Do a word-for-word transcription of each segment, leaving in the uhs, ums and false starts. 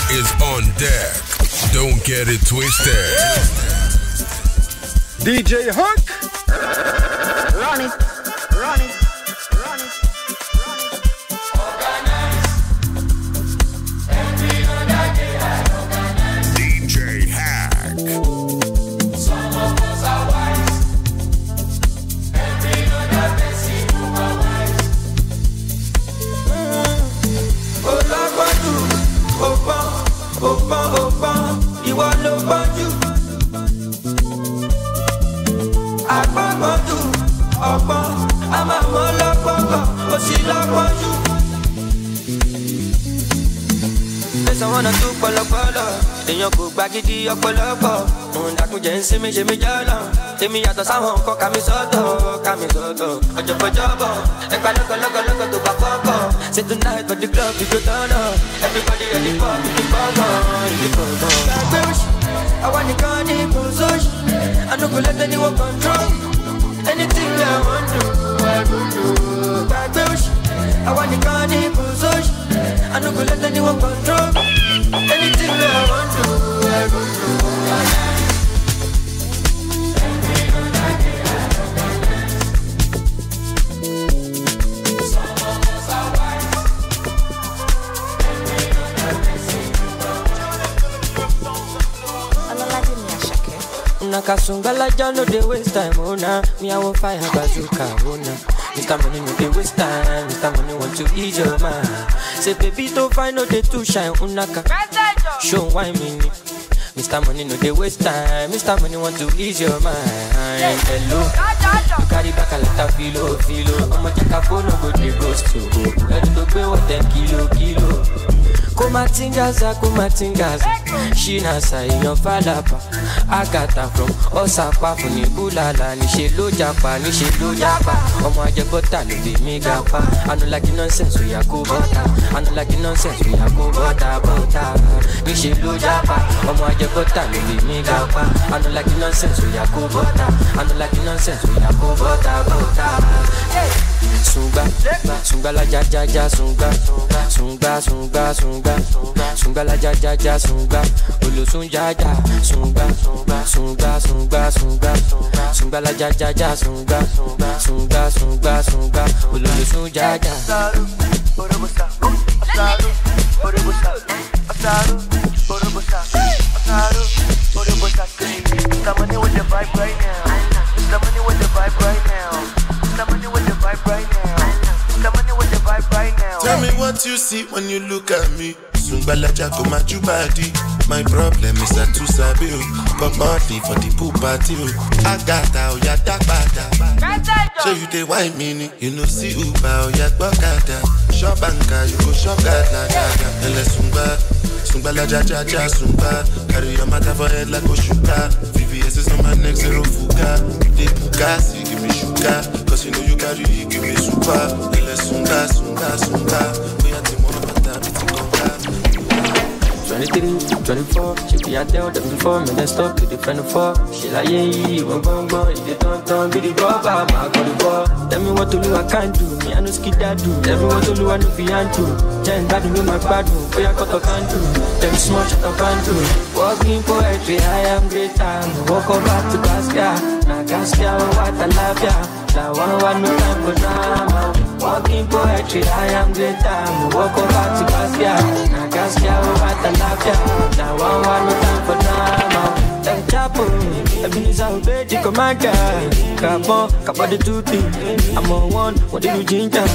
is on deck. Don't get it twisted. D J Hunk. Run it, run it, run it, run it. Organize. Every other day I organize. D J Hack. Some of us are wise. Every other person who are wise. Olabadu, Opa, Opa, Opa, you are nobody. Agbọ́gbọ́dù ọ̀pọ̀ àmàmọ́ lọ́pọ̀pọ̀ ó sì lọ́pọ̀jù. Fẹsẹ̀ wọn náà tún pọ̀lọpọ̀lọ, èèyàn kò gba gidi ọ̀pọ̀lọpọ̀. Òun dàkúnjẹ́ ń sinmi ṣe mí jọ́lọ̀. Èmi yàtọ̀ sáwọn nǹkan kàmí sọ́tọ̀, kàmí sọ́tọ̀. Ọ̀jọ̀gbọ̀jọ̀bọ̀, ẹ̀ka lọ́kọ̀lọ́kọ̀lọ́kọ̀ tó bá fọ́kọ̀. Say tonight for the club we go turn up. Everybody ready for me to come on, to come on. Gbàgbé òṣì, àwa nìkan ní kòsóṣì. I don't go let anyone control. Anything I want to, I go do. Bad bitch, I want the candy push. I don't go let anyone control. Anything I want to, I go do. Nakasungala no they waste time, oh nah. Me I will fire bazooka, oh nah. Mister Money no they waste time, Mister Money want to ease your mind. Say baby don't find no they too shine, unaka. Show why me, Mister Money no they waste time, Mister Money want to ease your mind. Hello, you carry back a lot of filo, filo. I'ma check a phone, no go they ghost to go. Ready to pay what ten kilo, kilo. Kumatingaza, kumatingaza. Shina sa iyan falapa. Agata from Osapa fún ní Ulala. Níṣe ló japa, níṣe ló japa. Ọmọ ajẹgbọ́ta ló bí mi gapa. I no like the nonsense, we are go butter. I no like the nonsense, we are go butter, butter. Níṣe ló japa. Ọmọ ajẹgbọ́ta ló bí mi gapa. I no like the nonsense, we are go butter. I no like the nonsense, we are go butter, butter. Sunga, sunga la ja ja ja sunga, sunga sunga sunga, sunga la ja ja ja sunga, olo sunja ja sunga, sunga sunga sunga, sunga la ja ja ja sunga, sunga sunga sunga, olo sunja ja. Asaru, orobosa, asaru, orobosa, asaru, orobosa, asaru, orobosa. Mister Money with the vibe right now. Mister Money with the vibe right now. Mister Money with the vibe right now. Mister Money with the vibe right now. Tell me what you see when you look at me. Sungbalaja go my body. My problem is that too sabi o. Got money for the pool party o. Agata o ya dagbada. So you dey wine me, you know see Uber o ya gbokada. Shop banker you go shop gada gada. Ele sungba, sungbalaja ja ja sungba. Carry your matter for head like Oshuka. V V S is on my neck zero fuga. Dey puka, see give me sugar. Cause you know you carry, give me super. Ele sunga, sunga, sunga. We are the more better, it's conga. twenty-three, twenty-four, she be out there them before me, then stop to the friend of four. She like, yeah, yeah, one bum bum, if they don't turn, be the rubber, I got the ball. Tell me what to do, I can't do, me I know skid that do. Tell me what to do, I know behind you. Jen bad with my bad move, boy I got a can do. Them small shut up and do. Walking poetry, I am great time. Walk over to Gaskia, now Gaskia, what I love ya. Now one one no time for drama. Walking poetry, I am great time. Walk over to Gaskia, now Gaskia, what I love ya. Now one one no time for drama. Then chapo, Ebenezer obey the commander. Capon, capa the duty. I'm on one, what do you ginger?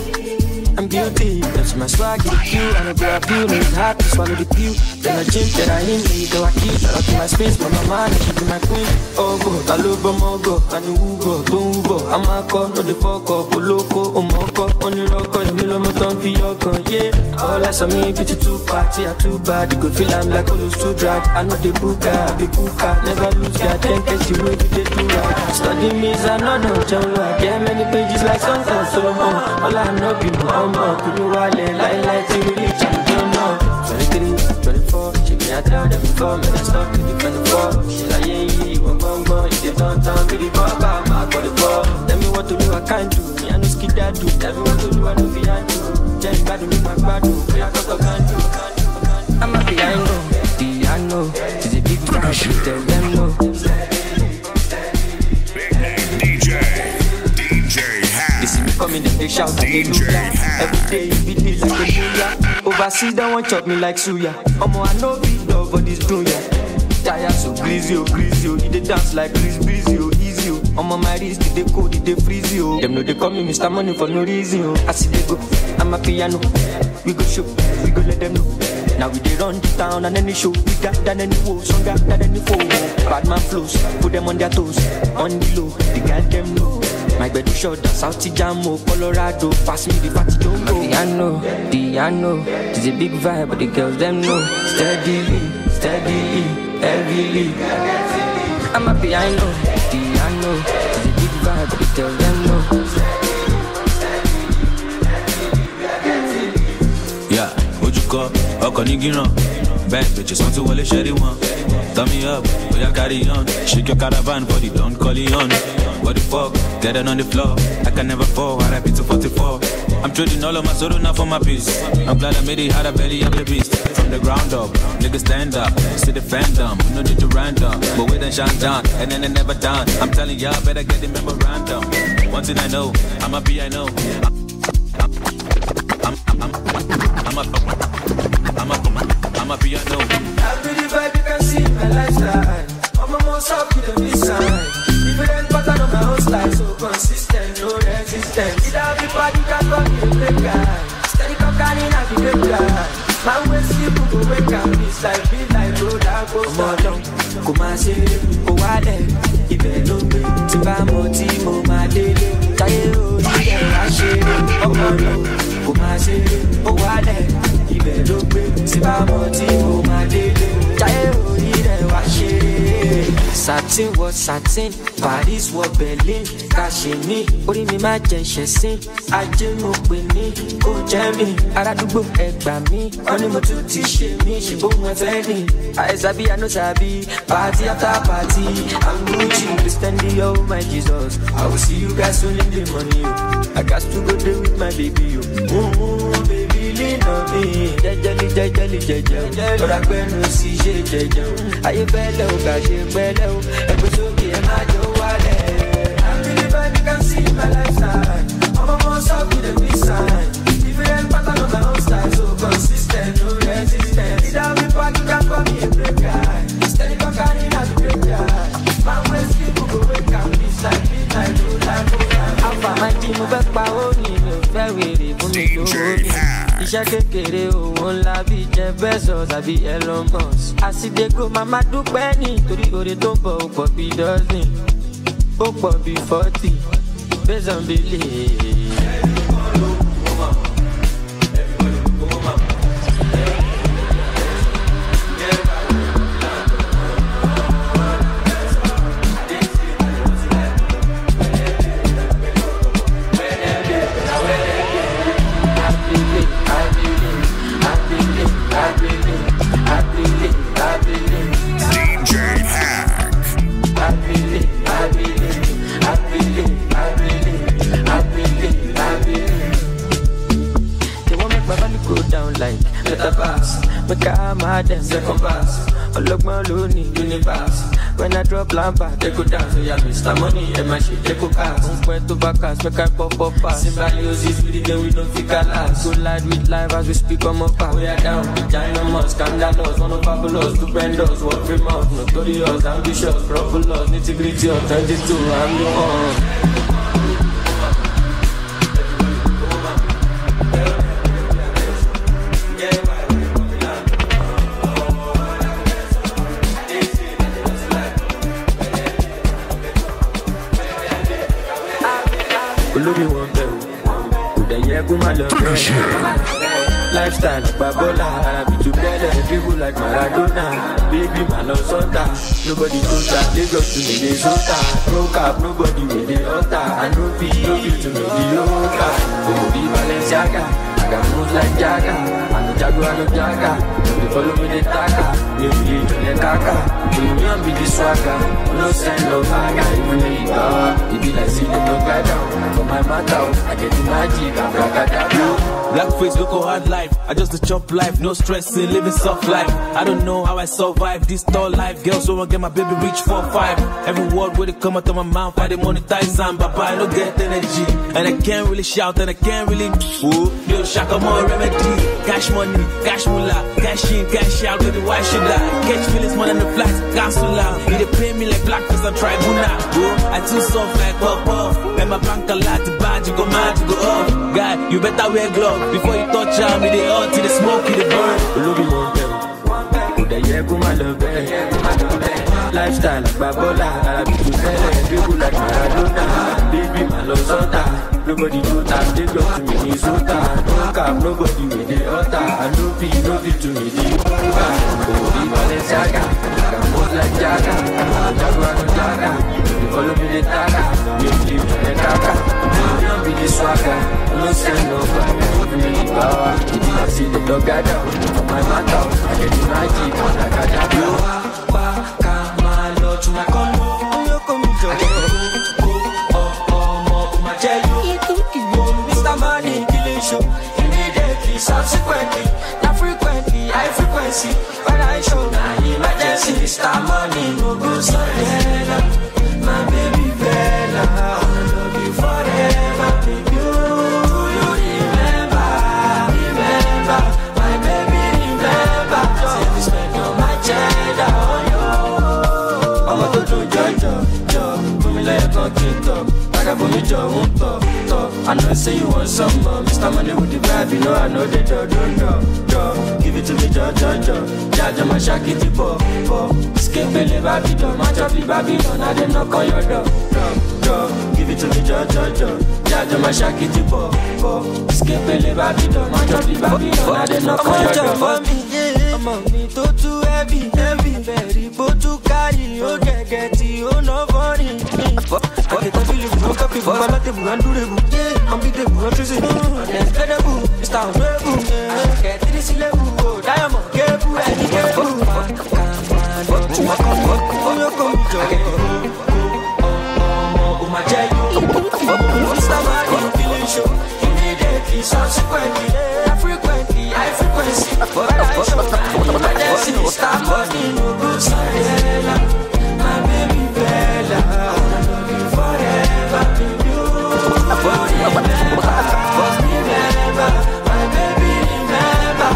I'm guilty, that's my swag, the cue. And I go appeal, it's hard to swallow the pew. Then I chimp that I in me, though I keep. Shout out to my space, but my man, I keep my queen. Oh, go, I love them all, go. And the Ugo, don't go. I'm a call, no the fuck up, loco, oh, moko. On the rock, on the middle of my tongue, for your gun, yeah. All I saw me, bitch, too party, I too bad. You could feel I'm like all those two drag. I know the booker, the booker. Never lose, God, ten case you will be the two right. Study me, I know, no, John, I get many pages like songs of Solomon. All I know, people, I'm could you walk like like to really don't know. twenty-three, twenty-four, she be out there them before me, then stop to the twenty-four. She like yeah, yeah, one bum bum, if they don't turn, be the ball, I'm out for the ball. Tell me what to do, I can't do. Me I know skid that do. Tell me what to do, I know behind you. Just bad with my bad, we I got to can't do, can't do, can't do. I'm a piano, piano. It's a big vibe, tell them no. D J, D J Hack. They see me coming, then they shout hallelujah. Every day you beat me like a million. Overseas they want chop me like suya. Omo I know beat dog for this dunya. Tire so greasy, oh greasy, oh. They dance like Chris Breezy, oh easy, oh. Omo my wrist, they cold, they freezy, oh. Them know they call me Mister Money for no reason, oh. I see they go, I'm a piano. We go show, we go let them know. Now we they run the town and any show bigger than any woe, stronger than any foe. Bad man flows, put them on their toes, on the low, they got them low. My bed is short, South Jamo, Colorado, pass me the party don't go. Piano, piano, it's a big vibe, but the girls them know. Steadily, steadily, heavily. I'm a piano, piano, it's a big vibe, but the girls them know. Yeah, what you call? Oko nigino, bad bitches want to wale shady one. Turn me up, we are carry on. Shake your caravan for the don't call it on. What the fuck? Get it on the floor. I can never fall. I rap it to forty-four. I'm trading all of my soul now for my peace. I'm glad I made it. Had a belly of the beast. From the ground up, niggas stand up. See the fandom. No need to random. But wait and shine down. And then they never done. I'm telling y'all, better get the memorandum. One thing I know, I'm a B I know. I'm, I'm, I'm, I'm a, I'm a, I'm a B I know. I really vibe, you can see my lifestyle. I'm a most up with a design. Different pattern of my own style, so consistent, no resistance. Did everybody can call me a great guy? Steady cocaine, I be great guy. My way sleep, go wake up, it's like be like road, I go down. Come on, say, go out there, if you don't be, to buy more tea, more my daily. Tie you, I share it, oh no. Come on, say, go out there, if you don't be, to buy more tea, more my daily. Tie you, I share it. Satin was satin, Paris was Berlin, Kashini, orí mi máa jẹ ṣẹ̀sín, ajé mo pè ní, kò jẹ́ mi, arádúgbò ẹgbà mi, wọ́n ní mo tún ti ṣe mí, ṣe bó wọn fẹ́ ní. Àìsàbí, I no sabi, party after party, I'm Gucci, Christian oh my Jesus, I will see you guys soon in the money, oh. I got to go there with my baby, oh. Mm-hmm, baby, lean on me, jẹjẹli, jẹjẹli, jẹjẹ, lọ́ra pẹ́nu sí ṣe jẹjẹ, ayé bẹ́lẹ̀ ò kà ṣe pẹ́lẹ́ o. Ẹgbẹ́ sókè ẹ máa jọ wálẹ̀. I'm really vibe, you can see my lifestyle. I'm almost up with a big sign. Different pattern of my own style, so consistent, no resistance. Did I be back, you can call me a break guy. Steady cocaine, I be break guy. My waist people go wake up, it's like midnight, no time for that. Alpha, my team, mo fẹ́ pa ó ní mi ò fẹ́ wèrè fún mi lówó mi. Iṣẹ́ kékeré owó ńlá bíi Jeff Bezos àbí Elon Musk. Àsìdégò màmá dúpẹ́ nítorí oore tó ń bọ̀ ó pọ̀ bíi dozen. Ó pọ̀ bíi forty, based on belief. Second pass, I look my lonely universe. When I drop lampa, they go dance. So yeah, Mister Money, and my shit, they go pass. I'm going to back us, make I pop up pass. Symbiosis with the game, we don't think I last. Go live with live as we speak on my path. We are down, with ginormous, scandalous, one of fabulous, stupendous, work famous, notorious, ambitious, properlous, nitty-gritty of twenty-two, I'm the one. Lifestyle, Babola, and I be together, people like Maradona, baby, man, of Sota. Nobody goes that, they go to me, they Sota. No cap, nobody with the altar. I know be, no be to me, the yoga. Oh, be Balenciaga. I got moves like Jaga. I know Jago, I know Jaga. They follow me, they Taka. They be to the Kaka. They don't be the swagger. No sign, no faga. Even the Ika. It be like see them no guy down. For my matter, I get the magic, I'm Rakadabra. Black face, look a hard life. I just a chop life, no stressing, living soft life. I don't know how I survive this tall life. Girls so I get my baby reach four five. Every word where they come out of my mouth, I dey monetize and but I don't get energy. And I can't really shout and I can't really ooh, yo shaka more remedy. Cash money, cash moolah, cash in, cash out, baby, why should I? Catch feelings more than the flights, gas so loud. You dey pay me like black face and tribunal. Oh, I too soft like puff puff. And my bank a lot to bad, you go mad, you go off. God, you better wear gloves before you touch am. Me they hot till the smoke, you the burn. Love you one time, could I hear come my love lifestyle like Babola, I be to sell people like Maradona. Baby, my love Sota. Nobody do that, they go to Minnesota. No cap, nobody with the altar. I no fee, no fee to me, the Uber. Oh, the Balenciaga, I'm more like Jaga. I'm Jaguar, no Jaga. You follow me, the Taga. You live to the Kaka. You don't be the swagger. No send no fire, no be the power. If I see the dog gather, on my matter, I get the magic, I got that. You are to my condo, you come to go, go, oh, oh, my jelly, Mister Money, killing show, immediately, subsequently, not frequently, high frequency, when I show, now emergency, Mister Money, no go so Bella, my baby Bella, I love you forever, baby, you, you remember, remember, my baby remember, say we spend all my cheddar on you. I'm a total judge, judge, for me like a conquista. I got for me, Joe, won't talk, talk. I know, say you want some more. Mister Money with the vibe, you know, I know the judge, don't know, judge. Give it to me, judge, judge, judge. Judge, I'm a shaky tip, oh, oh. Escape, live, Babylon, match up, Babylon. I didn't knock on your door, door, door. Give it to me, judge, judge, judge. Judge, I'm a shaky tip, oh, oh. Escape, live, Babylon, match up, Babylon. I didn't knock on your door. I'm on me, too heavy, heavy, very, but too carry, oh, get, get, oh, no funny. I can't feel it, no copy, but I'm not able to do it. I'm big, I'm just a little, it's credible, it's down, rebel, get to this level, oh, diamond, careful, and careful. Oh, my jelly, Mister Money, feeling show, immediately, subsequently, frequently, high frequency, but I show, emergency, Mister Money, no good, Bella, my baby Bella, I love you forever, baby, you, remember, remember, my baby remember,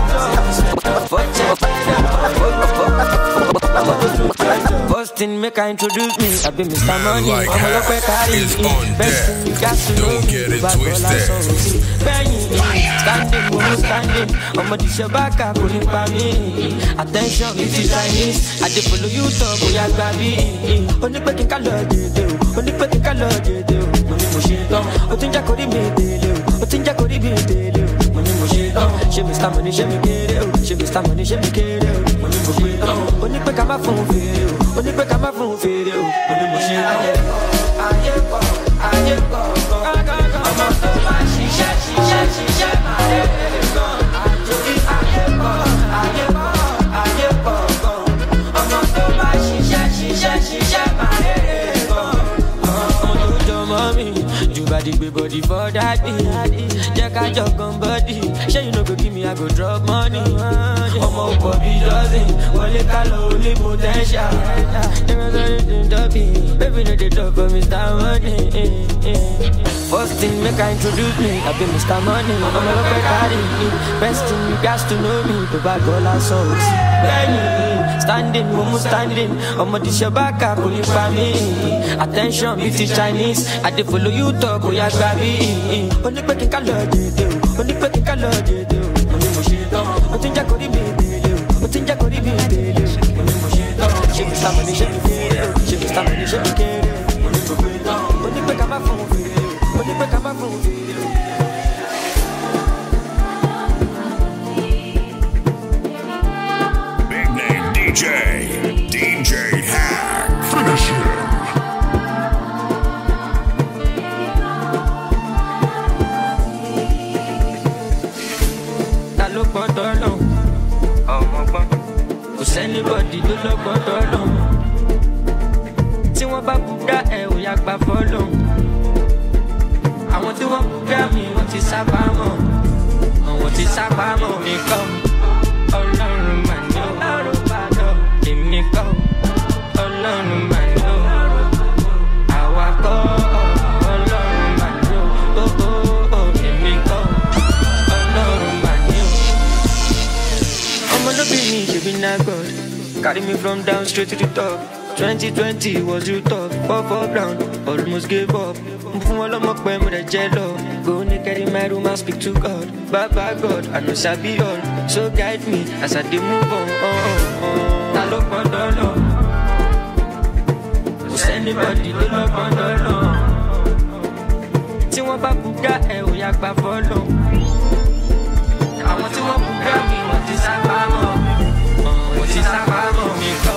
first thing make I introduce me, I be Mister Money, like I'm a local carry is on best thing you got to Don't know get me, it but twisted. standing, woman standing, I'm a dish back up, pulling by me. Attention, if you Chinese, I did follow you talk, we are baby. Only pecking color, only pecking color, money machine, Otinja Kodi made it, Otinja Kodi made it, money machine, she Mister Money, she me get it, she Mister Money, she me get it, money machine, only peck my phone video, only peck my phone video, money machine. Ayepo, ayepo, I'm a man, she said, she said, she said, my head is gone. Ayepo, ayepo, ayepo, I'm a man, she said, she said, she said, my head is gone. I'm a good mommy, you body, big body for daddy. Jack, I jog on body. Sure, you know, go give me, I go drop money. I'm a bobby dozen, one little only potential. Baby, no, they talk for Mister Money. First thing, make I introduce me, I be Mister Money. I'm a local carry. Best thing, you got to know me, the bad girl I saw. Standing, momo standing, I'm a dish back up, pulling by me. Attention, if you Chinese, I did follow you talk, we are baby. Only pecking color, only pecking color, only machine, Otinja Kodi made it, Otinja Kodi made it, only machine, she Mister Money, she me get it, she Mister Money, she me get it, only peck my phone video, only peck my phone video. Big name D J, D J Hack. Finish him. Cause anybody do look but alone. See what Babuda eh we yak ba follow. I want to walk down me what is about. sápamọ́ mi kọ́ ọlọ́run mà ní ọlọ́run bá lọ èmi kọ́ ọlọ́run mà ní àwa kọ́ ọlọ́run mà ní èmi kọ́ ọlọ́run mà ní. ọmọ ló bí mi ṣèbí náà God carry me from down straight to the top. twenty twenty was you talk, fall for ground, almost gave up. Mfun olomo pe mo de jello. Go naked in my room and speak to God. Baba God, I know sabi all. So guide me as I dey move on. Oh, oh, oh. Ta lo pon dolo. Who's anybody to lo pon dolo. Tí wọ́n bá buga ẹ ò yá gbà follow. Àwọn tí wọ́n buga mi wọ́n ti sá pamọ́. Wọ́n ti sá pamọ́ mi kọ́.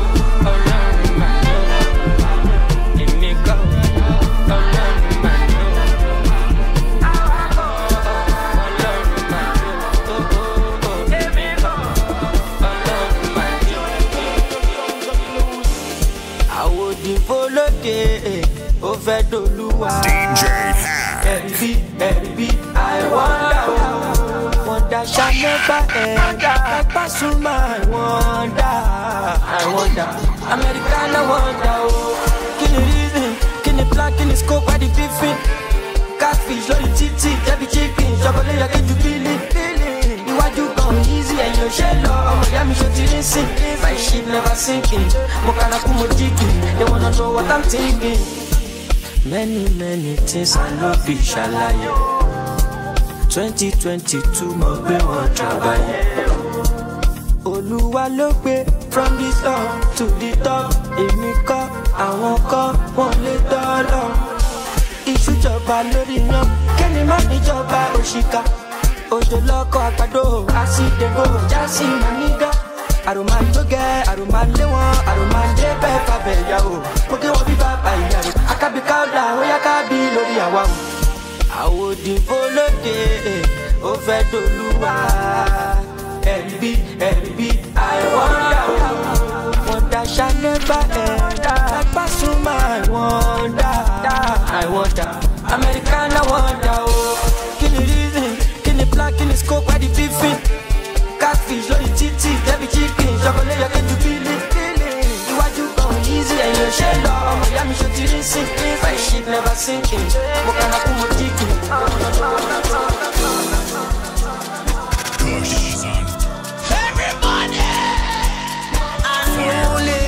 Ó fẹ́ dolúwa. D J Hack. Ẹ̀rí ẹ̀rí I wonder o. Wonder shall never end. Ẹ̀pá súnmọ́ I wonder. I wonder. Americana wonder o. Kí ni reason? Kí ni plan? Kí ni scope? Why the beefing? Catfish lórí títì. Jẹ́bi chicken. Ṣọkọlẹ́ yẹ kí ju bílí. Iwájú kan easy ẹ̀yìn ò ṣe lọ. Ọmọ ìyá mi ṣe ti rí sí. My ship never sinking. Mo kàrà kú mo jíkì. They wanna know what I'm thinking. Many, many things I love be ṣàlàyé. twenty twenty-two mo gbé wọn travayé. Olúwa ló gbé from the top to the top. Èmi kọ́, àwọn kọ́, wọ́n lè dọ́lọ́. Ìṣújọba lórí yan, kẹ́ni má níjọba òṣìkà. Òjò lọ́kọ̀ àgbàdo, àṣìdègò, jásí mànígà. Àròmà ló gẹ́, àròmà lé wọn, àròmà lé bẹ́ẹ̀ fàbẹ̀ ìyàwó. Mo gé wọn bí bàbá ìyàwó. Akábí káwọ́dà, ó yá kábí lórí àwa o. Àwòdìbò lóde, ó fẹ́ dolúwa. Ẹ̀rí bí, ẹ̀rí bí, I wonder o. Wonder shall never end. Ẹ̀pá súnmọ́ I wonder. I wonder. Americana wonder o. Kí ni reason? Kí ni plan? Kí ni scope? Why the beefing? Catfish lórí títì, jẹ́bi chicken, ṣọkọlẹ́ yẹ kí ju bílí. Iwájú kan easy, ẹ̀yìn ò ṣe lọ. Ọmọ ìyá mi ṣe ti rí sí. My ship never sinking. Mo kàrà kú mo jíkì. Everybody! Unruly.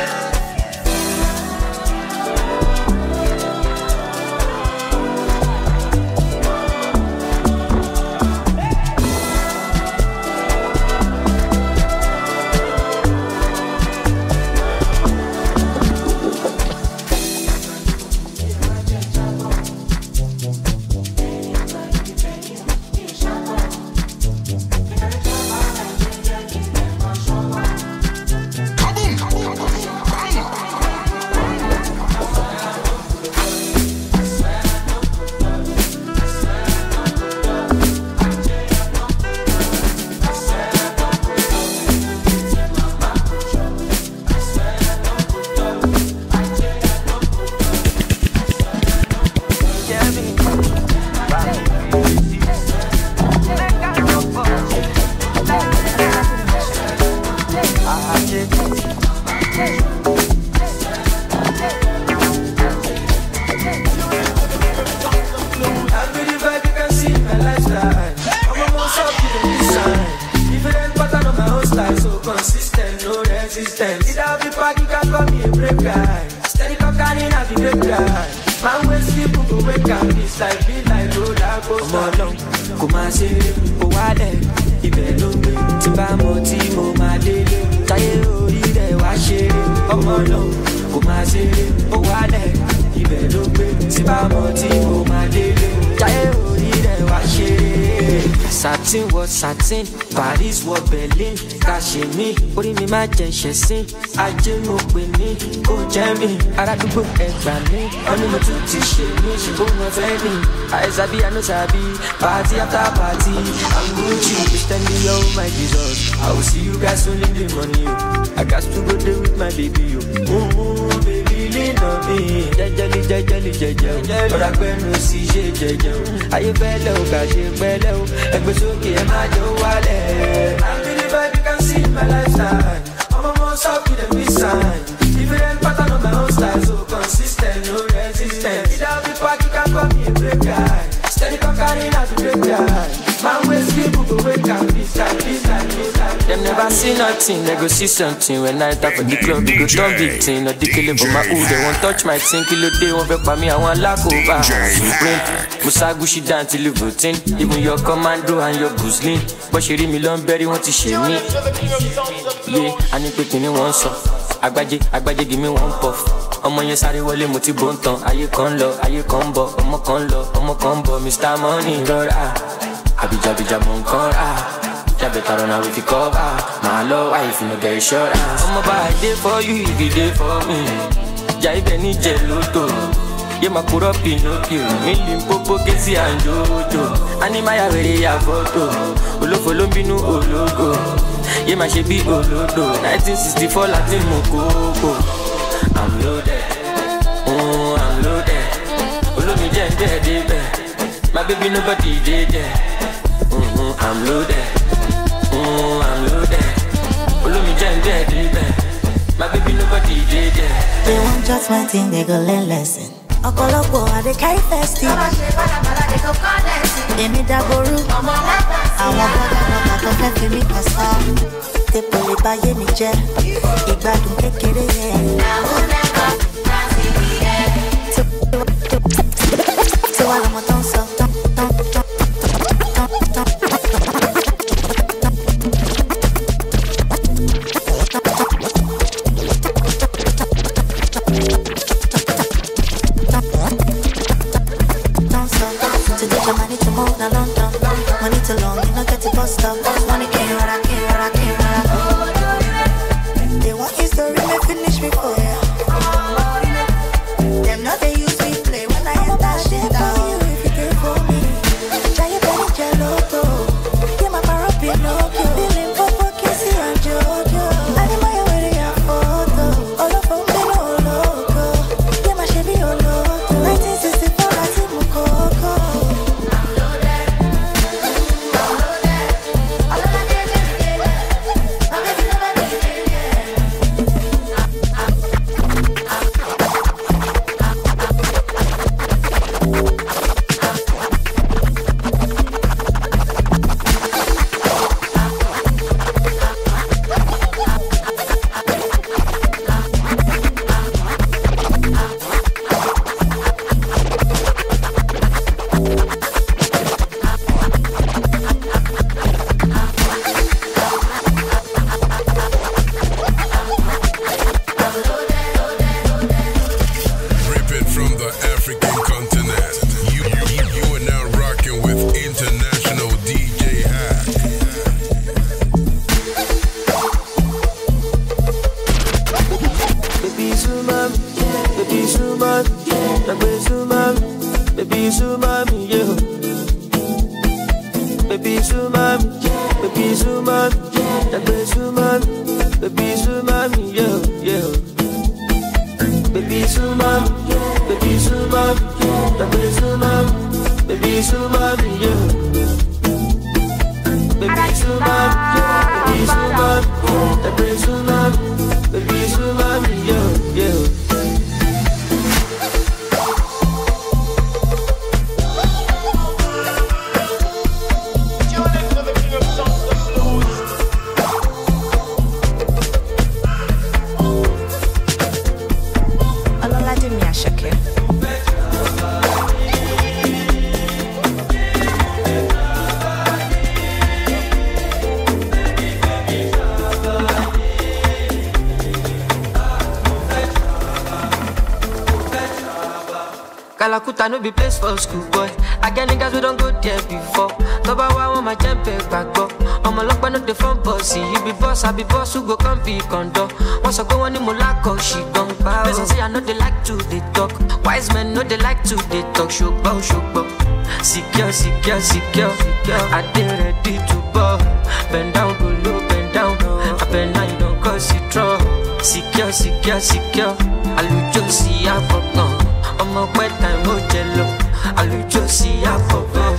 Satin was satin, Paris was Berlin. Kàṣe mi, orí mi máa jẹ ṣẹ̀sín. Ajé mo pè ní kò jẹ́ mi. Arádúgbò ẹgbà mi, wọ́n ní mo tún ti ṣe mí. Ṣùgbọ́n mo fẹ́ ní àìsàbí àánú sàbí. Party after party, I'm Gucci. Extending your my Jesus. I will see you guys soon in the morning. I got to go there with my baby. Oh, oh baby, lean lean on me. Jejeli, jejeli, jejeli. But I can no see jejeli. Are you bello, gashi bello? Egbe soke e ma jo wale. I believe I can see my lifestyle. I'm a most up with a sign. Different pattern of my own style, so consistent, no resistance. Without the party, can call me a break guy. Steady conquering as a break guy. Man, we sleep, we wake up, this time, this time, this time. Them never see nothing, they go see something. When I talk for the club, they go talk big thing. Or the killing for my hood, they won't touch my thing. Kilo day, won't vex by me, I want lack over. Supreme, Musagushi down till you voting. Even your commando and your Guzlin. But she read me long berry, want to share me. Yeah, I need to pay one song. Agbaje, Agbaje, give me one puff. Ọmọ yẹn sáré wọlé mo ti bó ń tan. Ayé kan lọ, ayé kan bọ̀. Ọmọ kan lọ, ọmọ kan bọ̀. Mister Money rọra. Abijabija mọ̀ nǹkan rà. Jabeta run away if you cover. My love, why if you no get insurance? Ọmọ bá I dey for you, if you dey for me. Jai ibẹ̀ ní jẹ lóto. Yé máa kúrò Pinocchio. Mi Limpopo Kesi and Jojo. Animaya wèrè ya fọ́tò. Olófo ló ń bínú ológo. Yé máa ṣe bí olódò. nineteen sixty-four láti mú kókó. I'm loaded, mm, I'm loaded. Olómi jẹ́ ń jẹ́ débẹ̀. My baby nobody dey there. Mm-hmm, I'm loaded, mm, I'm loaded. Olómi jẹ́ ń jẹ́ débẹ̀. My baby nobody dey there. They want just one thing, they go learn lesson. Ọ̀pọ̀lọpọ̀ àdé kárí fẹ́stì. Èmi dàgbòrú. Àwọn bọ́dà bọ́dà tó fẹ́ fi mí pàṣà. Tèpò lè báyé mi jẹ́. Ìgbádùn kékeré yẹn. Tí wàá lọ́mọ tó ń sọ tán tán tán tán tán tán. Money to move to London, money too long, you know get the bus stop. Money can't run, I can't run, I can't run. They want history, they finish me for ya. Them not they use me play when I enter shit down. You if you care for me, Giant Benny Gelato, get my bar up in Pinocchio, Limpopo Kesi and Jojo. Animaya where they have photo, all of them they know logo. Yeah, my Chevy Olo, nineteen sixty-four I see Mukoko. Kalakuta no be place for school boy. I get niggas we don't go there before. Number one on my jump back go. I'm a lock no the phone bossy. You be boss, I be boss who go come be condo. Once I go on in Molako, she don't bow. Listen say I know they like to they talk. Wise men know they like to they talk. Shugbo, shugbo. Secure, secure, secure. I did ready to ball. Bend down, go low, bend down. I bend now you don't cause it trouble. Secure, secure, secure. àlùjọ sí àfọ̀gàn. Ọmọ pẹ́ time ó jẹ lọ, àlùjọ sí àfọ̀gàn.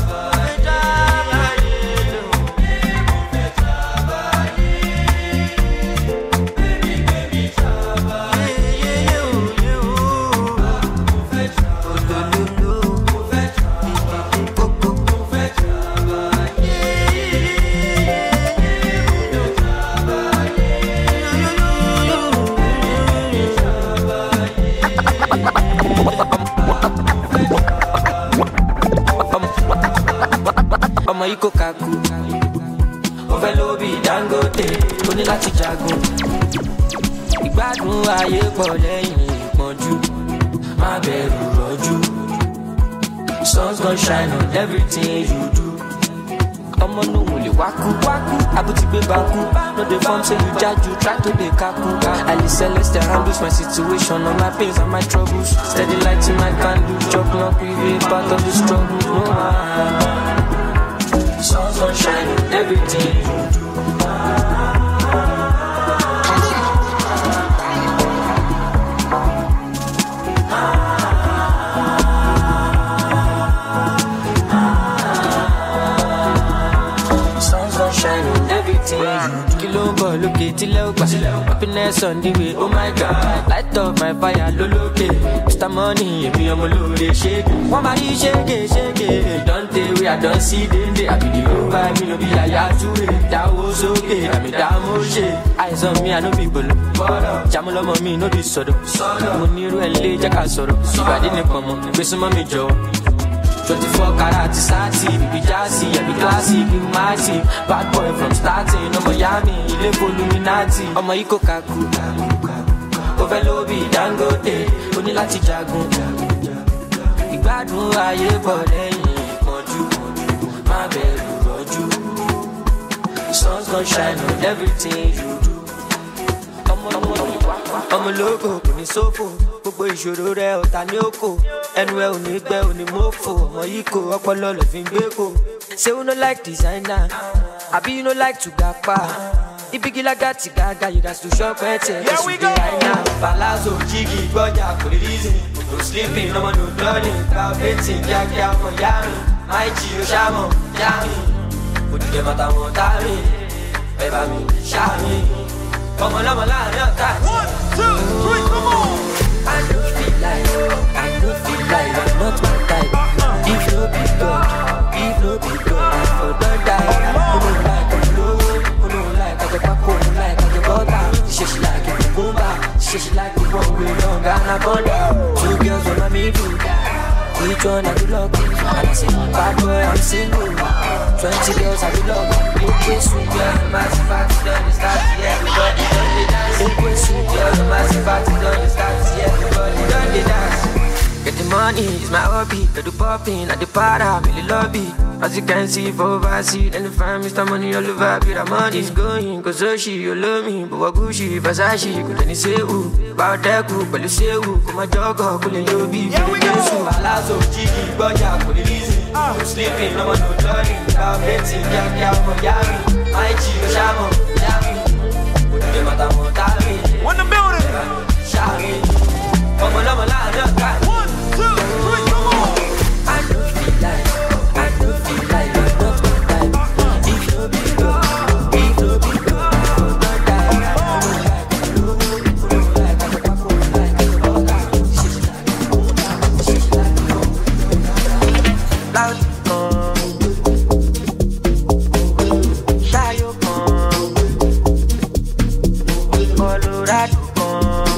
Ọmọ yìí kò kakú, ó fẹ́ ló bí Dangote, ó ní láti jagun. Ìgbádùn ayé pọ̀ lẹ́yìn ìpọ́njú, má bẹ̀rù rọ́jú. Sun's gonna shine on everything you do. Ọmọ náà wò lè wákú, wákú, àbútí gbé bakú. No dey form say you jaju, try to dey kaku. Ali Celeste handles my situation, all my pains and my troubles. Steady lighting my candle, chop knock with a part of the struggle. No man. Sun's gonna shine on everything you do. Sun's gonna shine on everything you do. Kilo bo loke tile ogba, happiness on the way. Oh my God, light up my fire loloke. Mister Money, emi omo lore shake. One body shake, shake. Don't tell we I don't see dende. I be the over, me no be a yature. That was okay, I mean that moche. Eyes on me, I no be bolo. Jamulo mo me no be sodo. Mo ni ru ele jaka soro. Ibadi ni pomo, gbesu mo mi jo. twenty-four karat sati, baby jazzy, every classic, you mighty. Bad boy from starting, no Miami, ile Illuminati. Ọmọ yìí kò kakú, ó fẹ́ ló bí Dangote, ó ní láti jagun. Ìgbádùn ayé pọ̀ lẹ́yìn ìpọ́njú, má bẹ̀rù rọ́jú. Sun's gonna shine on everything you do. Ọmọ ọmọ ọmọ lógo kò ní sófò, gbogbo ìṣòro rẹ̀ ọ̀tá ní òkò. Ẹnu ẹ ò ní gbẹ ò ní mọ́fò, ọmọ yìí kò ọpọlọ lọ fi ń gbé kò. Say you no like designer, àbí you no like to gapa. Ibigila gati gaga, you got to shop at it. Here we go right now. Palazzo, Jiggy, Boya, for the reason. No sleeping, no one no learning. Cow betting, yak yak for yami. My Gio Shamo, yami. Put the mata motami. Baby me, shami. Come on, I'm a line up that. One, two, three, come on. I don't feel like, I don't feel like I'm not my type. If no be God, if no be God, I for don't die. Oh no, like I'm low, oh no, like I get back home, like I get butter. She she like it, boomba. She she like it, one way long, Ghana Bonda. Two girls on my middle, each one I do love. And I say, bad boy, I'm single. Twenty girls I do love. Okay, sweet girl, massive party, done the start, yeah, everybody done the dance. Okay, sweet girl, massive party, done the start, yeah, everybody done the dance. Get the money, it's my hobby. I do popping at the party, I'm really lobby. As you can see, for overseas, and the fam, Mister Money all over, be the money is going. Cause so she, you love me, but what Gucci, Versace, could any say who? About that cool, but you say who? Come on, jogger, cool and you'll be very good. Palazzo, Jiggy, Boya, for the reason. No sleeping, no one no learning. Cow betting, yak yak for yami. My Gio Shamo, yami. Put the mata motami. On the building. Shami. Come on, I'm a line up, guys. One, two, three, come on. I don't feel like, I don't feel like I'm not my type. If you be good, if you be good, I will not die. I don't like it, no, no, like I don't like it, like I don't like it. She's like it, she's like it. Loud come, shy you come, Colorado come.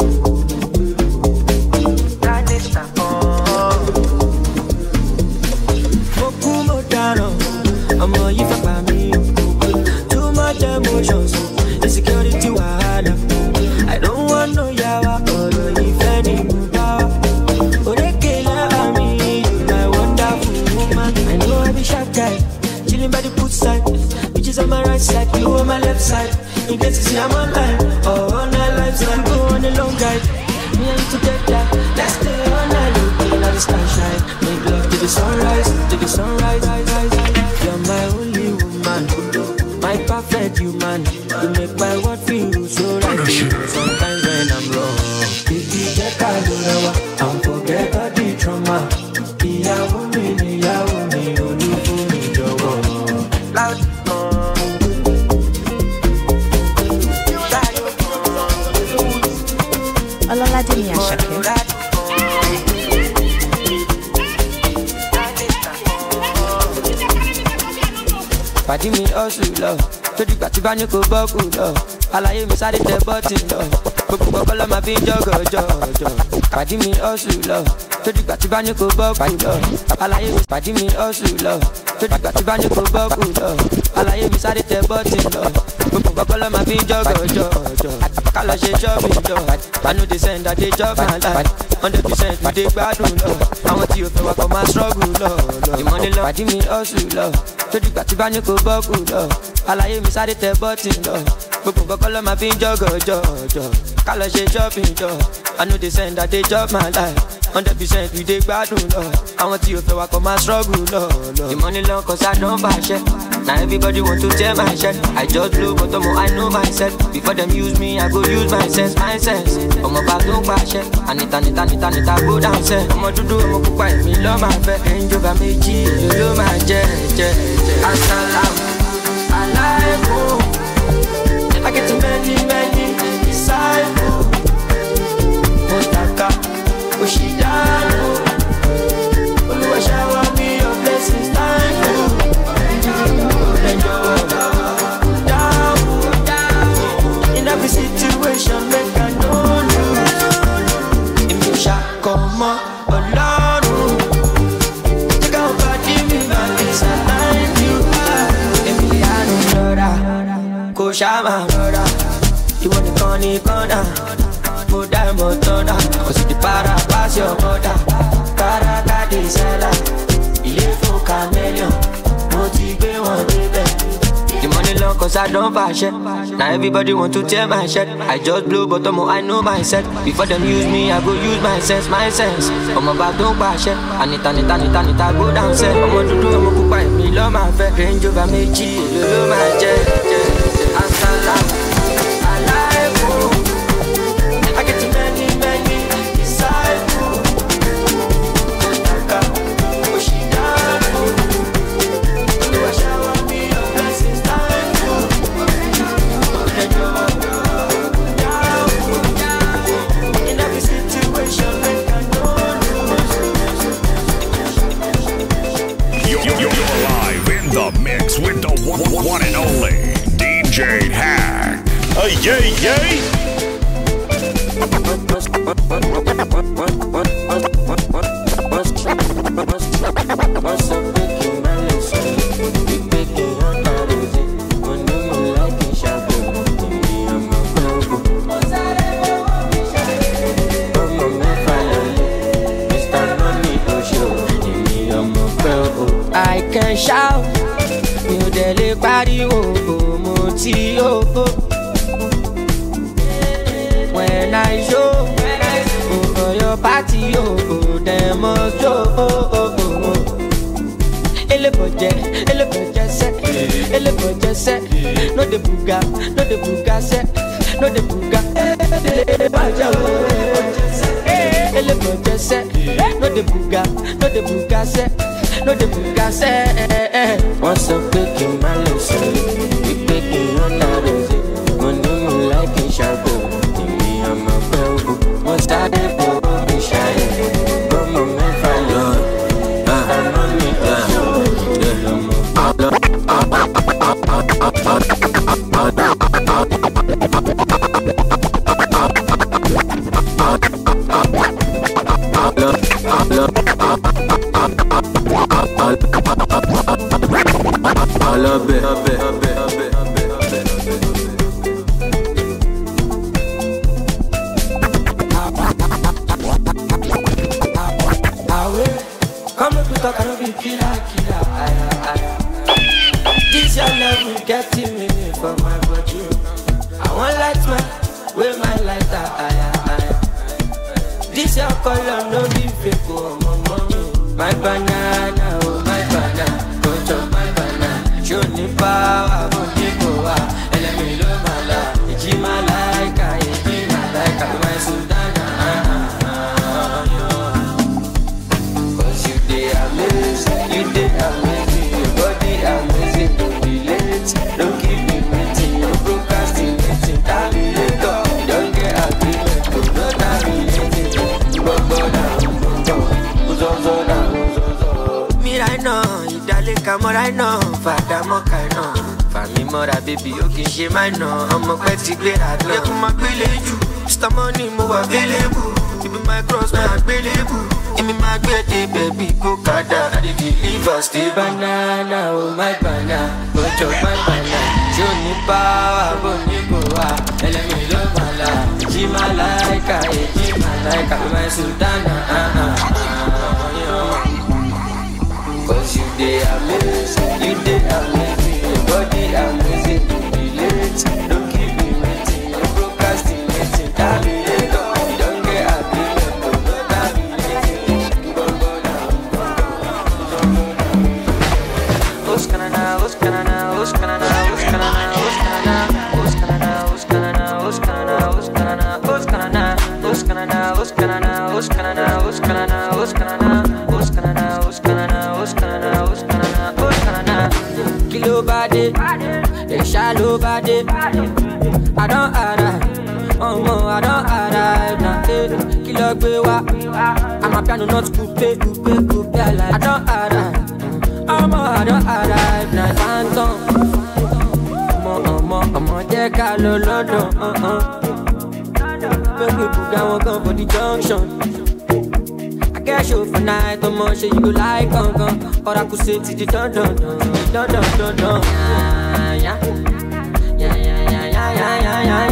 Ọmọ yìí fẹ́ pa mí. Too much emotions, insecurity wahala. I don't want no yawa, ọ̀rọ̀ ìfẹ́ ni mo bá wá. Orékè lára mi, you my wonderful woman. I know I be sharp guy, chilling by the pool side. Bitches on my right side, you on my left side. In case you see I'm online, or on my life side, go on a long ride. Me and you together, let's stay all night. Looking at the sunshine, make love to the sunrise, to the sunrise. You're my only woman, my perfect human. You make my world feel so right. Sometimes when I'm wrong, pàdí mi hustle lọ. Lójú ìgbà tí bá ní kò bọ́ọ̀kù lọ. Àlàyé mi sáré tẹ bọ́ọ̀tì lọ. Gbogbo gbogbo lọ́ máa fi ń jọ́gọ̀ jọ̀jọ̀. Pàdí mi hustle lọ. Lójú ìgbà tí bá ní kò bọ́ọ̀kù lọ. Àlàyé mi pàdí mi hustle lọ. Lójú ìgbà tí bá ní kò bọ́ọ̀kù lọ. Àlàyé mi sáré tẹ bọ́ọ̀tì lọ. Gbogbo gbogbo lọ́ máa fi ń jọ́gọ̀ jọ̀jọ̀. Ká lọ ṣe shopping jọ. I know they send that they job my life. Hundred percent we dey gbádùn lọ. Àwọn tí o fẹ́ wá kọ́ máa struggle lọ. Ìmọ̀ni lọ pàdí mi hustle lọ. Lójú ìgbà tí bá ní kò bọ́ọ̀kù lọ. Àlàyé mi sáré tẹ bọ́ọ̀tì lọ. Gbogbo gbogbo lọ́ máa fi ń jọ́gọ̀ jọ̀jọ̀. Ká lọ ṣe shopping jọ. I know they send that they job my life. Hundred percent we dey gbádùn lọ. Àwọn tí o fẹ́ wá kọ́ máa struggle lọ. Ìmọ̀ni lọ cause I don bàṣẹ. Now everybody want to tear my shirt. I just blow but omo I know myself. Before them use me, I go use my sense, my sense. Omo back don't bàṣẹ. Anita, Anita, Anita, Anita go down set. Omo dúdú, omo pupa, èmi ló máa fẹ́. Range Rover méjì, èlò ló máa jẹ, jẹ, jẹ. Asalamu alaikum. I get many, many disciples. Motaka, Oshidano. Oluwa shower me your blessings, thank you. In every situation, make I know lose. In me shall come alone. Take out body, me my peace and thank you. Emiliano brother, Koshama brother. You want the corny corner, put that motor. Cause the para pass your border. Karaka de sala, il est faux caméléon. Motivé one day. The money long cause I don't bàṣẹ. Now everybody want to tear my shirt. I just blow but omo I know myself. Before them use me, I go use my sense, my sense. Omo back don't bàṣẹ. Anita, Anita, Anita, Anita go down set. Omo dúdú, omo pupa, èmi ló máa fẹ́. Range Rover méjì, èlò ló máa jẹ, jẹ, jẹ. Asalamu alaikum. I get too many, many disciples. Motaka, Oshidano. Oluwa shower me your blessings, thank you. In every situation, make I know You're, you're, you're live in the mix with the one, one and only D J Hack. Oh, yay, yay. I can shout, mi ò dẹ̀ lè pariwo, mo ti o. When I show, for your party, oh, them must show. Eleboje, eleboje se, eleboje se, no de buga, no de buga se, no de buga. Eleboje se, eleboje se, no de buga, no de buga se. No de buga se. Once a pick in my lesson, we pick in on that rose. Money me like in shago, me I'm a bell. Once I did go, me shine. But my man follow, I'm on me I love it, love it, love it, love it, love it, love it. Come look, we talk, I don't be killer, killer. This your love will get to me for my body. I want light my, with my lighter. This your color, no be fake, oh my mommy. My banana, oh my banana, go chop my banana. Show me power, go take over. Elemi lo mala, iji malaika, iji malaika, my Sudana. Cause you dey amazing, you dey amazing, your body amazing, don't be late, don't keep me waiting, no procrastinating, terminator, don't get agreement, don't no terminating, go go down, go go, go go down. ìdálé kamọ́ra iná fàdà mọ́ka iná fàmí mọ́ra bébí ó kì í ṣe máa ná ọmọ pẹ́ ti gbéra náà. yẹ kó máa gbélé jù Mister Money mo wà available ibi my cross máa gbélébù èmi máa gbé dé bẹ̀bí kó kàdá I dey deliver stay. banana oh my banana ojo my banana tí ó ní power bó ní kò wá ẹlẹ́mi ló máa la jí máa láìka èjì máa láìka my sultana. Cause you dey amazing, you dey amazing, your body amazing, you be late, don't keep me waiting, you procrastinating, terminator, you don't get agreement, no terminating, who's gonna now, who's gonna now, who's gonna now, who's gonna now, who's gonna now, who's gonna now, who's gonna now, who's gonna now, who's gonna now, who's gonna now, who's gonna now, who's gonna now, who's gonna now, who's gonna now, who's gonna now, who's gonna now, who's gonna now, who's gonna now, who's gonna now, kilo body, they shallow body, I don't arrive, oh no, I don't arrive now, kilo gbewa, I'm a piano not coupe, coupe, coupe, I don't arrive, oh no, I don't arrive now, phantom, I'm a, I'm a, take a low, low, low, uh, uh. Make we put down gun for the junction. I get show for night, no more shit you go like gun gun. Or I could say to the dun dun dun dun dun dun dun. Yeah yeah yeah yeah yeah yeah yeah yeah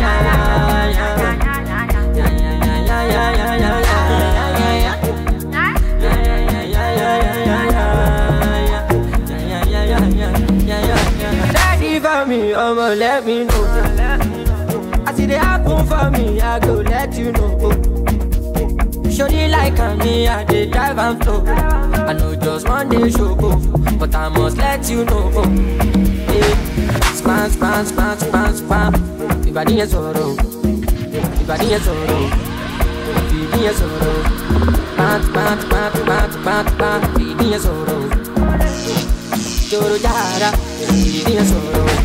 yeah. Ready for me, I'ma let me know. See they happen for me, I go let you know. Shorty like me, I dey drive and flow. I know just one day show go, but I must let you know. Yeah. Span, span, span, span, span. Ibadi is sorrow, Ibadi is sorrow, Ibadi is sorrow. Span, span, span, span, span, span. Ibadi is sorrow. Joro jara, Ibadi is sorrow.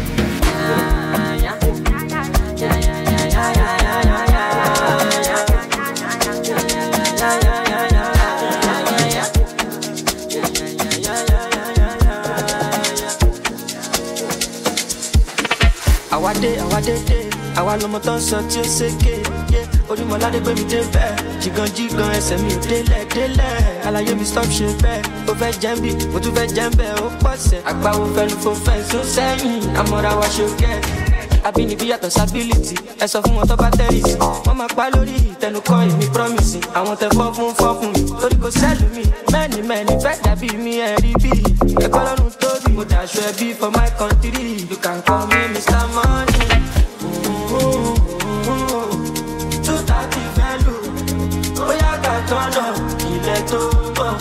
Àwa dé, àwa dé dé, àwa lọmọ tó ń sọ tí ó ṣèké. Orímọ̀ládé gbé mi dé bẹ́ẹ̀, jìgàn jìgàn ẹsẹ̀ mi ò délẹ̀ délẹ̀. Àlàyé mi stop ṣe bẹ́ẹ̀, ó fẹ́ jẹ́ ń bì, mo tún fẹ́ jẹ́ ń bẹ̀, ó pọ̀ sẹ̀. Àgbáwo fẹ́nu fò fẹ́ sún sẹ́yìn, àmọ́ra wa ṣe gẹ̀. Abínibí yàtọ̀ sábílìtì, ẹ sọ fún wọn tó bá tẹ̀rì sí. Wọ́n máa pa lórí ìtẹnukọ́ èmi promise. Àwọn tẹ fọ́ fún fọ́ fún mi, torí kò sẹ́lù mi. Mẹ́ni mẹ́ni fẹ́ dàbí mi ẹ̀rí bí. Ẹ̀kọ́ lọ́run tóbi, mo dàṣọ ẹbí for my country. You can call me Mister Money. Two thirty fẹ́ lù, bóyá ká tọ́nà ilẹ̀ tó bọ̀.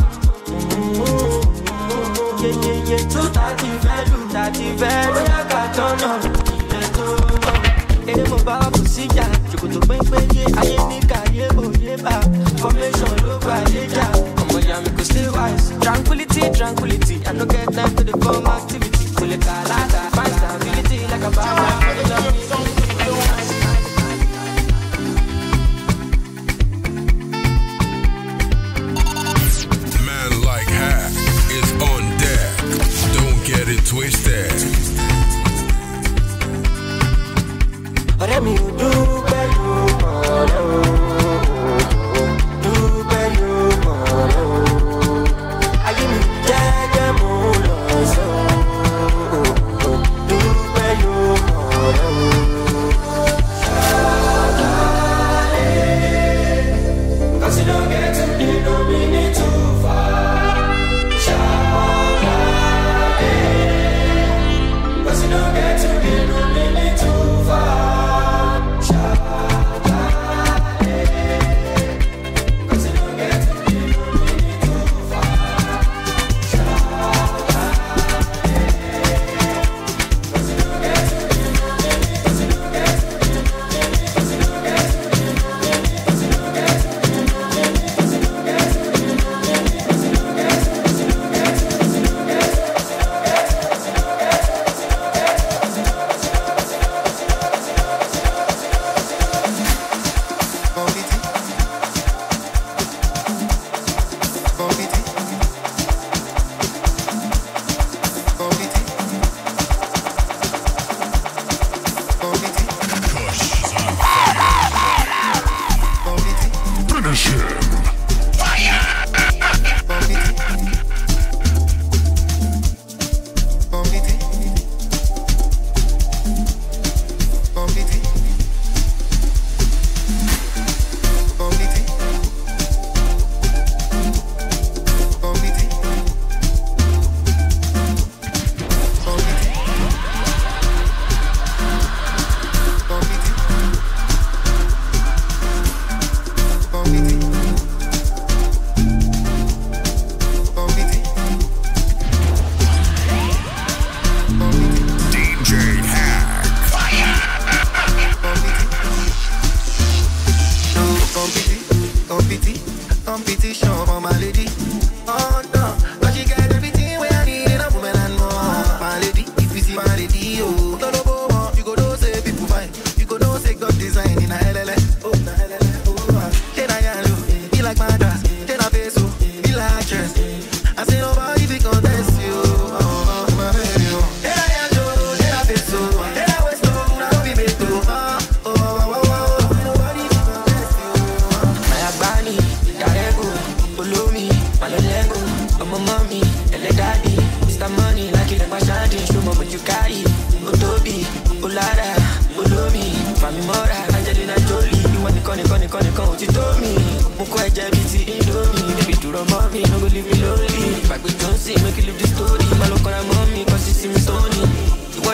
Yeyeye two thirty fẹ́ lù, thirty fẹ́ lù, bóyá ká tọ́nà. Ere mo bá wà kò síjà, ṣòkòtò pẹ́ńpẹ́ yé ayé ní kàyé òye bá. Formation ló gba àlejò, ọmọ ìyá mi kò stay wise. Tranquility, tranquility, I no get time to the form activity. Kò lè kà láta, find stability like a bad man. Man like Hack is on deck. Don't get it twisted. Ọ̀rẹ́ mi ò dúpẹ́ ló mọ̀ọ́rẹ́ o, dúpẹ́ ló mọ̀ọ́rẹ́ o, ayé mi jẹ́jẹ́ mo lọ sọ o,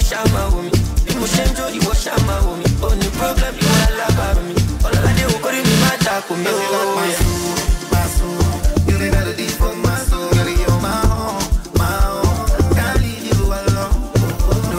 wash out my woman. You must enjoy you wash out my woman. Only problem you wanna love about me. All I do is go to me my talk with me. My soul, my soul, you the melody for my soul. Girl, you're my own, my own. Can't leave you alone. No.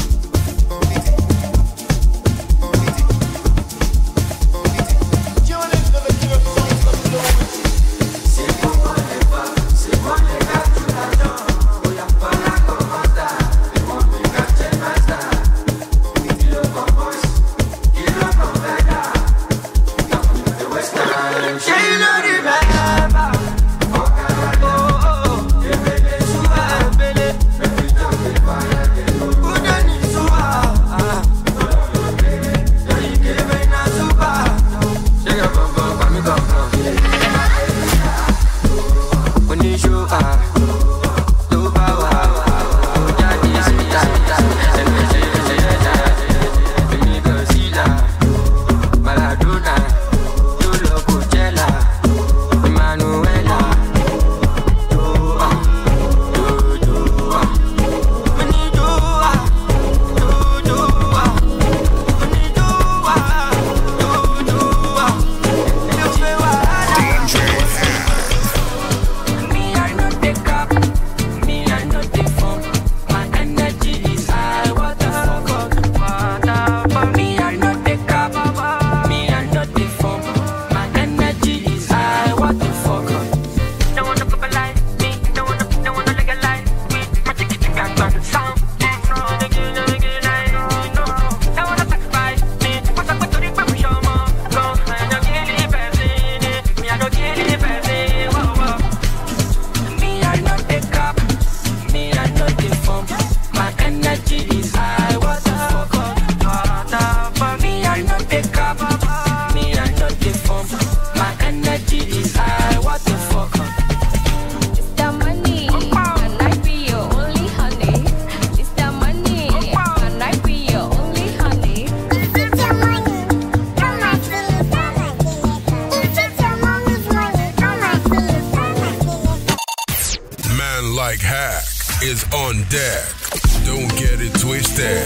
Like Hack is on deck. Don't get it twisted.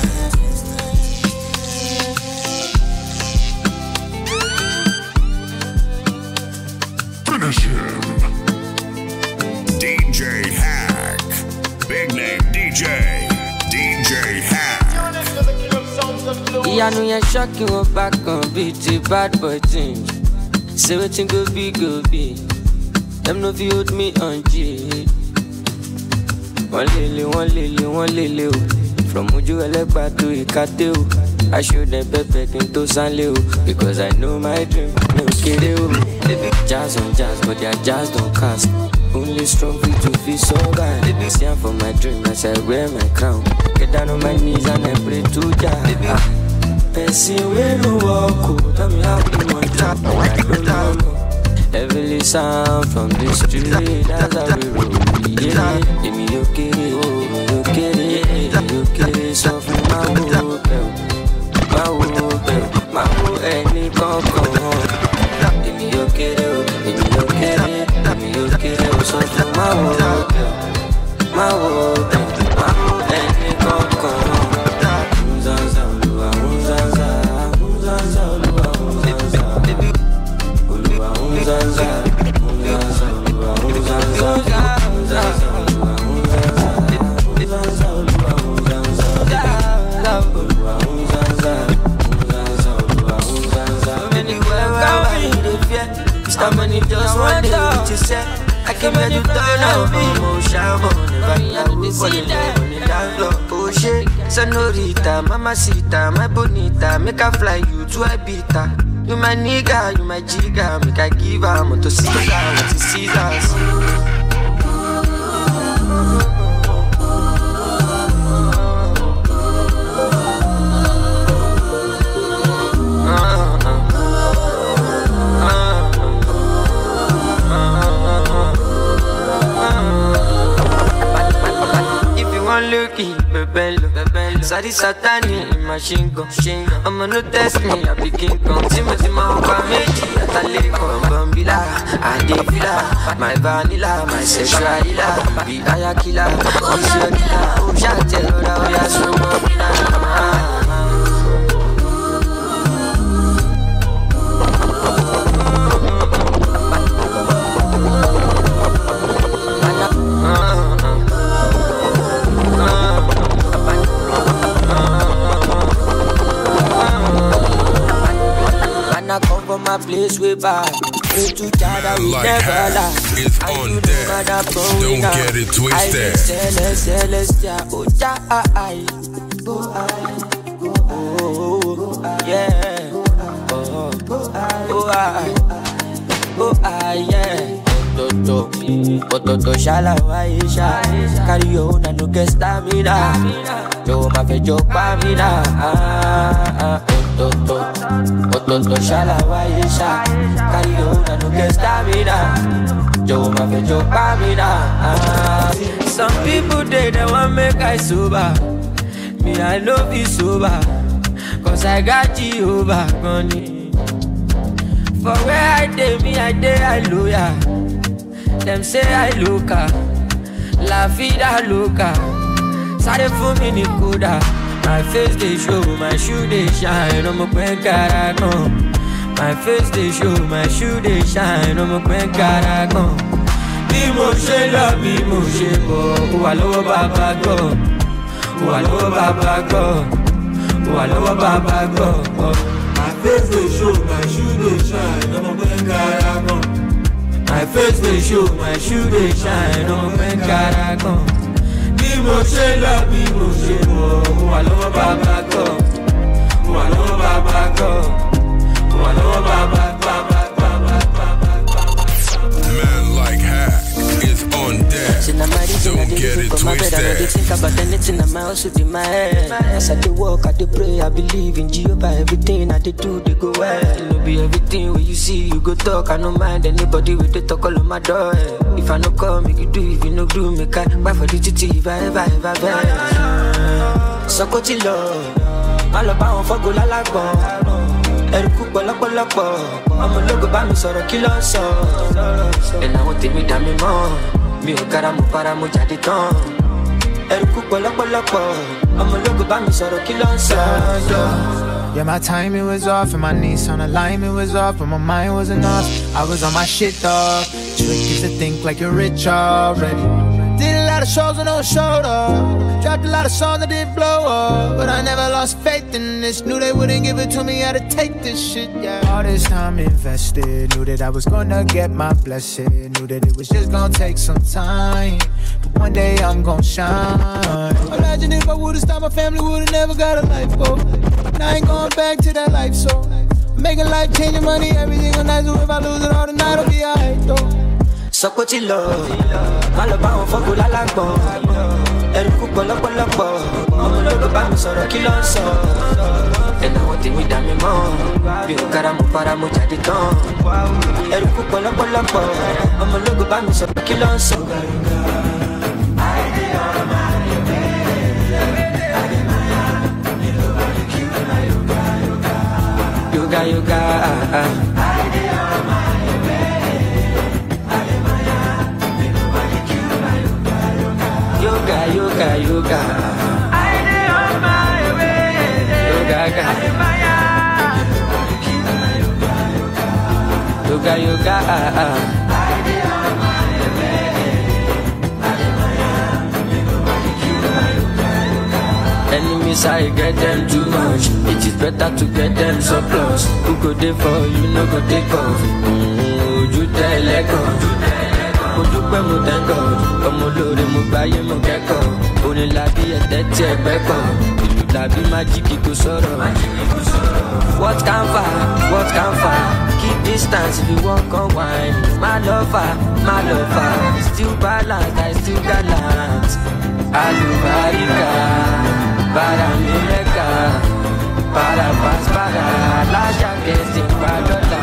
Finish him. D J Hack. Big name D J. D J Hack. Yeah, I know you're shocking you back on beat the bad boy thing. Say what you go be, go be. Them no fi hold me on G. One lily, one lily, one lily. From Uju Elekba to Ikate. I show them pepper into Sanleo. Because I know my dream, no kidding. Jazz on jazz, but their jazz don't cast. Only strong feet to feel so bad. Baby, see for my dream as I wear my crown. Get down on my knees and I pray to Jah. Person we no walk, tell me how you want to. I don't know. Heavily sound from the street, that's how we roll. Yeah, give me your kitty, give me your kitty, give me your kitty. So for my whoop, my whoop, my whoop, any coco. Give me your kitty, give me your kitty, give me your kitty. So for my whoop, my whoop, my whoop, any coco. Mister Money just one day what you say. I can make you turn on me, motion, never know this on the dance floor. Oh shit, senorita, mamacita, my bonita, make I fly you to Ibiza. You my nigga, you my jigga, make I give her motor Caesar, what is Caesar's. one looky, bebelo, bebelo. Sadi satani in machine gun, I'ma no test me, I be King Kong. Timothy Mauka Meji, Ataleko, Bambila, Adevila, my vanilla, my sexual healer, be Ayakila, Monsieur Killer, oh Chantel, oh yeah, so much. My place way back. Pray to God we never lie. Is on deck. Don't get it twisted. Celestia, oh I, oh I, oh yeah, oh oh I, oh I yeah. Toto, toto shala waisha. Carry on and no get stamina. Yo ma fe jo pamina. Ah ah. Toto, toto shala waisha. Carry on and no get stamina. Yo ma fe jo pamina. Some people they they want make I sober. Me I know be sober. Cause I got Jehovah money. For where I dey, me I dey I lawyer. Them say I loca, la vida loca. Sorry for me ni koda. My face they show, my shoe they shine. I'm a pen caragon. My face they show, my shoe they shine. I'm a pen caragon. Be mo she love, be mo she bo. Walo baba go, walo baba go, walo baba go. My face they show, my shoe they shine. I'm a pen caragon. My face they show, my shoe they shine. Oh my caragon. Be mo she love, be mo she bo. Walo baba go, walo baba go, walo baba baba baba baba. Man like Hack is on deck. Don't get it twisted. I think about anything in my house with my head. As I do walk, I do pray, I believe in Jehovah. Everything I do, they go well. No be everything when you see, you go talk. I don't mind anybody with the talk all on my door. If I no come, make you do. If you no do, make I buy for the titty. If I ever, ever, ever. So go to love. All about for go la la go. Ẹ̀rùkú pọ̀lọ́pọ̀lọpọ̀, ọmọ ológo bá mi sọ̀rọ̀ kí ló ń sọ. Ẹ̀nà àwọn tèmi dá mi mọ́, mi ò kára mo para mo jáde tán. Ẹ̀rùkú pọ̀lọ́pọ̀lọpọ̀, ọmọ ológo bá mi sọ̀rọ̀ kí ló ń sọ. Yeah, my timing was off and my knees on alignment was off, but my mind wasn't off. I was on my shit, dog. Trick is to think like you're rich already. Did a lot of shows and no showed up. Dropped a lot of songs that didn't blow up. But I never lost faith in this. Knew they wouldn't give it to me, had to take this shit, yeah. All this time invested. Knew that I was gonna get my blessing. Knew that it was just gonna take some time. But one day I'm gonna shine. Imagine if I would've stopped, my family would've never got a life, oh. Now I ain't going back to that life, so making life changing money, everything on nice. So if I lose it all tonight, I'll be alright, though. So go to love, my love bound for good la go. Ẹ̀rùkú pọ̀lọ́pọ̀lọpọ̀, ọmọ ológo bá mi sọ̀rọ̀ kí ló ń sọ. Ẹ̀nà àwọn tèmi dá mi mọ́, mi ò kára mo para mo jáde tán. Ẹ̀rùkú pọ̀lọ́pọ̀lọpọ̀, ọmọ ológo bá mi sọ̀rọ̀ kí ló ń sọ. Yoga yoga, ah ah. Yoga, yoga, yoga. I dey on my way. Yoga, yoga. Yoga, yoga. I dey on my way. Enemies, I get them too much. It is better to get them surplus. Who go there for you, no go take off. Mm, you tell let go. Mo dúpẹ́ mo thank God, ọmọ olóore mo gbáyé mo kẹ́kọ̀ọ́. Orin làbí ẹ̀tẹ́ tí ẹgbẹ́ kọ̀, ìlú làbí májíkì kò sọ̀rọ̀. What can far, what can far, keep distance if you walk on wine. My lover, my lover, still balance, I still gallant. Alubarika, para mi mẹ́ka, para pass para, lájà kẹ́sì padọ́là.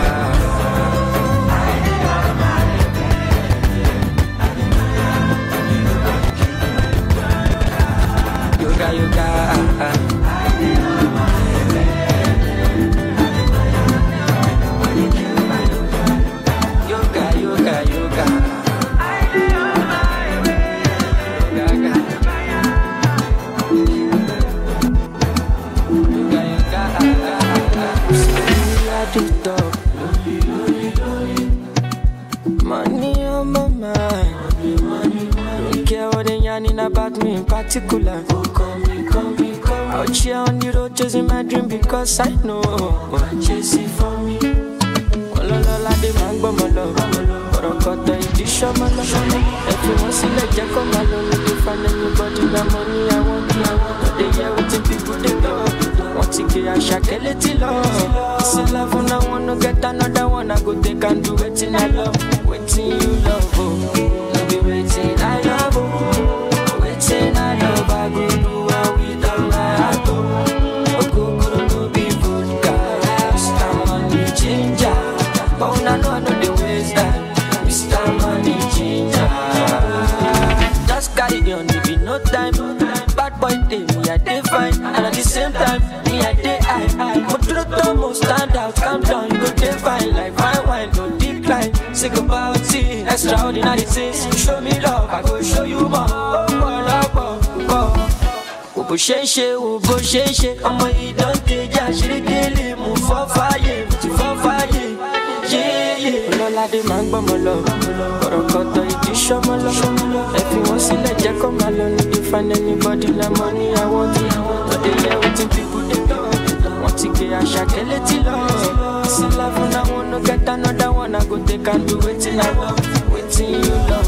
yoga, yoga. Yoga, yoga, yoga. Money on my mind. Don't care what they yarning about me in particular. Out here on the road chasing my dream because I know chase it for me. Ololola de mango malo, orokoto idisho malo. If you want to let Jack come alone, you can find anybody the money I want. I want. They hear what people they do. Want to get a shakeleti love. See love when I want to get another one. I go take and do it in I love. Waiting you love, oh. No be waiting I love, oh. Waiting I love, I go do what we done my heart, oh. Go go no be vodka, Mister Money Ginger. But I know I know the ways that Mister Money Ginger. Just carry on, there be no time. Bad boy day, me I dey fine, and at the same time, me I dey high high. But to the top, stand out, calm down, you go dey fine like fine wine, no decline. Sick about it, extraordinary things. Show me love, I go show you more. Oh, love, oh, oh. Obo sheshe, obo sheshe. Omo you don't take ya, she dey daily move for fire, move for fire. Yeah, yeah. Lola de mango molo, orokoto idisho molo. If you want to let Jack come alone, you can find anybody the money I want. But they hear what people they do. Want to get a shakeleti love. See love when I want to get another one. I go take and do it in I love. Waiting you love.